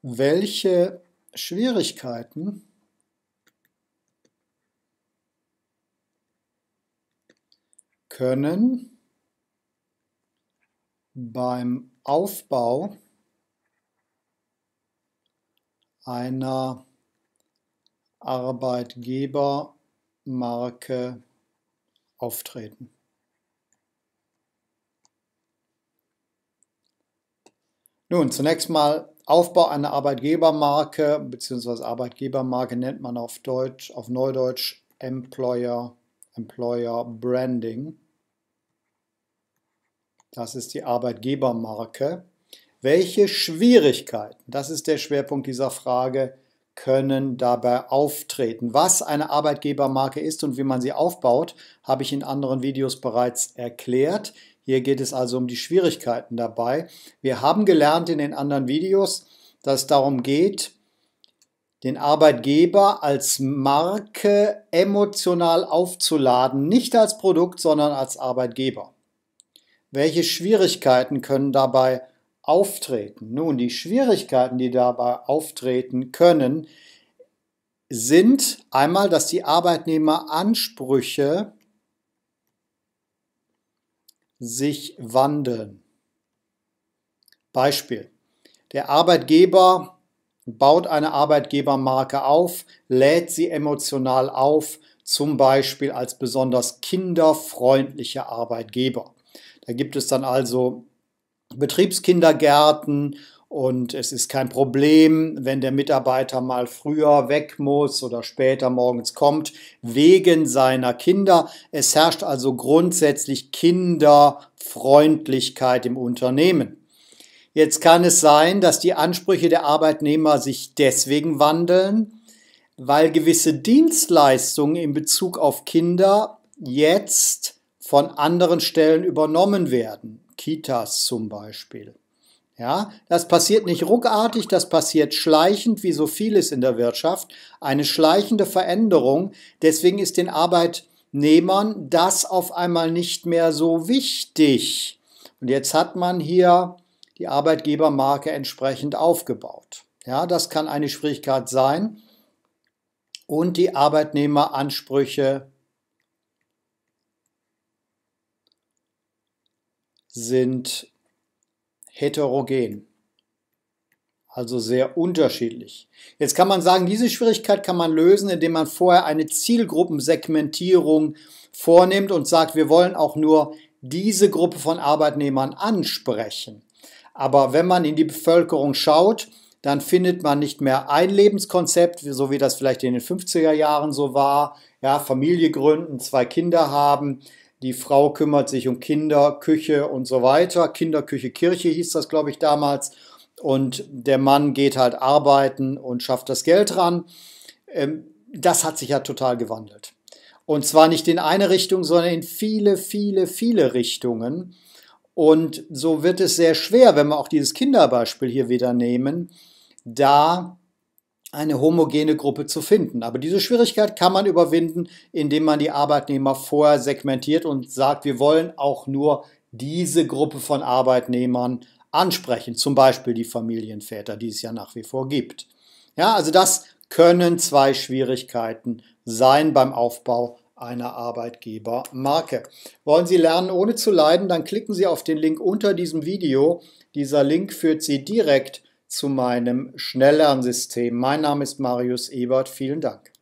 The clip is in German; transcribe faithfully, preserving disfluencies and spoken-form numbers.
Welche Schwierigkeiten können beim Aufbau einer Arbeitgebermarke auftreten? Nun, zunächst mal Aufbau einer Arbeitgebermarke bzw. Arbeitgebermarke nennt man auf Deutsch, auf Neudeutsch Employer, Employer Branding. Das ist die Arbeitgebermarke. Welche Schwierigkeiten, das ist der Schwerpunkt dieser Frage, können dabei auftreten? Was eine Arbeitgebermarke ist und wie man sie aufbaut, habe ich in anderen Videos bereits erklärt. Hier geht es also um die Schwierigkeiten dabei. Wir haben gelernt in den anderen Videos, dass es darum geht, den Arbeitgeber als Marke emotional aufzuladen, nicht als Produkt, sondern als Arbeitgeber. Welche Schwierigkeiten können dabei auftreten? Nun, die Schwierigkeiten, die dabei auftreten können, sind einmal, dass die Arbeitnehmeransprüche sich wandeln. Beispiel: Der Arbeitgeber baut eine Arbeitgebermarke auf, lädt sie emotional auf, zum Beispiel als besonders kinderfreundlicher Arbeitgeber. Da gibt es dann also Betriebskindergärten und es ist kein Problem, wenn der Mitarbeiter mal früher weg muss oder später morgens kommt, wegen seiner Kinder. Es herrscht also grundsätzlich Kinderfreundlichkeit im Unternehmen. Jetzt kann es sein, dass die Ansprüche der Arbeitnehmer sich deswegen wandeln, weil gewisse Dienstleistungen in Bezug auf Kinder jetzt von anderen Stellen übernommen werden. Kitas zum Beispiel. Ja, das passiert nicht ruckartig, das passiert schleichend, wie so vieles in der Wirtschaft. Eine schleichende Veränderung. Deswegen ist den Arbeitnehmern das auf einmal nicht mehr so wichtig. Und jetzt hat man hier die Arbeitgebermarke entsprechend aufgebaut. Ja, das kann eine Schwierigkeit sein. Und die Arbeitnehmeransprüche sind heterogen, also sehr unterschiedlich. Jetzt kann man sagen, diese Schwierigkeit kann man lösen, indem man vorher eine Zielgruppensegmentierung vornimmt und sagt, wir wollen auch nur diese Gruppe von Arbeitnehmern ansprechen. Aber wenn man in die Bevölkerung schaut, dann findet man nicht mehr ein Lebenskonzept, so wie das vielleicht in den fünfziger Jahren so war, ja, Familie gründen, zwei Kinder haben, die Frau kümmert sich um Kinder, Küche und so weiter. Kinder, Küche, Kirche hieß das, glaube ich, damals. Und der Mann geht halt arbeiten und schafft das Geld ran. Das hat sich ja total gewandelt. Und zwar nicht in eine Richtung, sondern in viele, viele, viele Richtungen. Und so wird es sehr schwer, wenn wir auch dieses Kinderbeispiel hier wieder nehmen, da eine homogene Gruppe zu finden. Aber diese Schwierigkeit kann man überwinden, indem man die Arbeitnehmer vorher segmentiert und sagt, wir wollen auch nur diese Gruppe von Arbeitnehmern ansprechen, zum Beispiel die Familienväter, die es ja nach wie vor gibt. Ja, also das können zwei Schwierigkeiten sein beim Aufbau einer Arbeitgebermarke. Wollen Sie lernen, ohne zu leiden, dann klicken Sie auf den Link unter diesem Video. Dieser Link führt Sie direkt zu meinem Schnelllernsystem. Mein Name ist Marius Ebert. Vielen Dank.